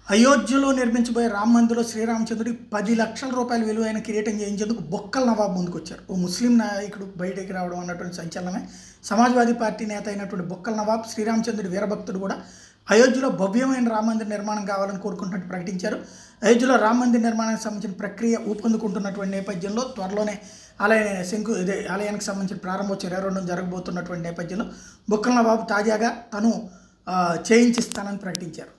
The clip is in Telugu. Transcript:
అయోధ్యలో నిర్మించబోయే రామ మందిర్లో శ్రీరామచంద్రుడికి 10 లక్షల రూపాయల విలువైన కిరీటం చేయించేందుకు బొక్కల నవాబ్ ముందుకొచ్చారు. ఓ ముస్లిం నాయకుడు బయటికి రావడం అన్నటువంటి సంచలనమే. సమాజ్వాదీ పార్టీ నేత అయినటువంటి బొక్కల నవాబ్ శ్రీరామచంద్రుడి వీరభక్తుడు కూడా అయోధ్యలో భవ్యమైన రామ మందిర్ నిర్మాణం కావాలని కోరుకుంటున్నట్టు ప్రకటించారు. అయోధ్యలో రామ మందిర్ నిర్మాణానికి సంబంధించిన ప్రక్రియ ఊపందుకుంటున్నటువంటి నేపథ్యంలో త్వరలోనే ఆలయానికి సంబంధించిన ప్రారంభోత్సవం 22న జరగబోతున్నటువంటి నేపథ్యంలో బొక్కల నవాబ్ తాజాగా తను చేయించిస్తానని ప్రకటించారు.